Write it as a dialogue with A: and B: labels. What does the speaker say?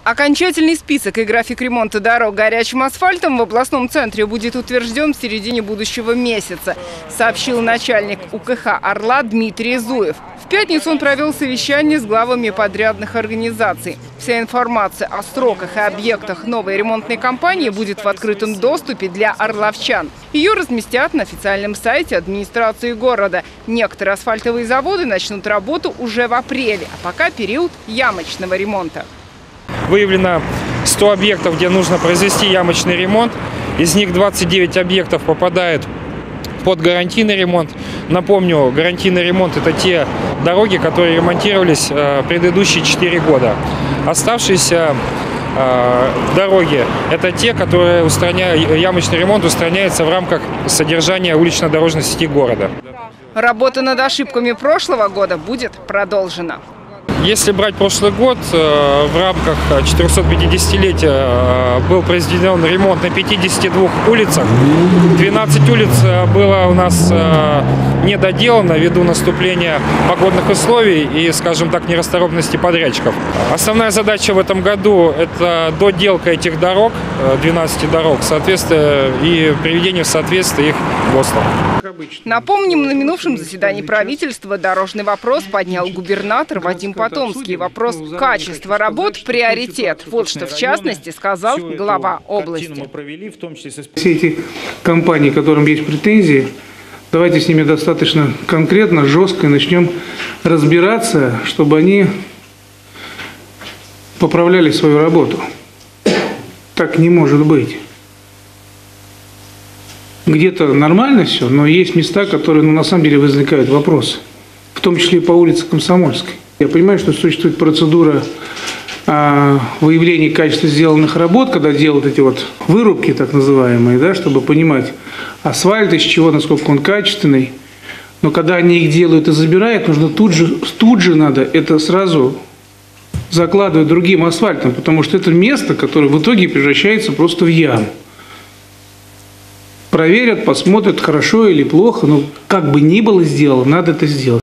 A: Окончательный список и график ремонта дорог горячим асфальтом в областном центре будет утвержден в середине будущего месяца, сообщил начальник УКХ «Орла» Дмитрий Зуев. В пятницу он провел совещание с главами подрядных организаций. Вся информация о сроках и объектах новой ремонтной кампании будет в открытом доступе для орловчан. Ее разместят на официальном сайте администрации города. Некоторые асфальтовые заводы начнут работу уже в апреле, а пока период ямочного ремонта.
B: Выявлено 100 объектов, где нужно произвести ямочный ремонт. Из них 29 объектов попадает под гарантийный ремонт. Напомню, гарантийный ремонт – это те дороги, которые ремонтировались предыдущие 4 года. Оставшиеся дороги – это те, которые ямочный ремонт устраняется в рамках содержания улично-дорожной сети города.
A: Работа над ошибками прошлого года будет продолжена.
B: Если брать прошлый год, в рамках 450-летия был произведен ремонт на 52 улицах. 12 улиц было у нас недоделано ввиду наступления погодных условий и, скажем так, нерасторопности подрядчиков. Основная задача в этом году – это доделка этих дорог, 12 дорог, соответствие и приведение в соответствие их ГОСТам.
A: Напомним, на минувшем заседании правительства дорожный вопрос поднял губернатор Вадим Потомский. Вопрос качества работ – приоритет. Вот что, в частности, сказал глава области.
C: Все эти компании, к которым есть претензии, давайте с ними достаточно конкретно, жестко начнем разбираться, чтобы они поправляли свою работу. Так не может быть. Где-то нормально все, но есть места, которые на самом деле возникают вопросы, в том числе и по улице Комсомольской. Я понимаю, что существует процедура выявления качества сделанных работ, когда делают эти вот вырубки, так называемые, да, чтобы понимать асфальт, из чего, насколько он качественный. Но когда они их делают и забирают, нужно тут же надо это сразу закладывать другим асфальтом, потому что это место, которое в итоге превращается просто в яму. Проверят, посмотрят, хорошо или плохо, но как бы ни было сделано, надо это сделать.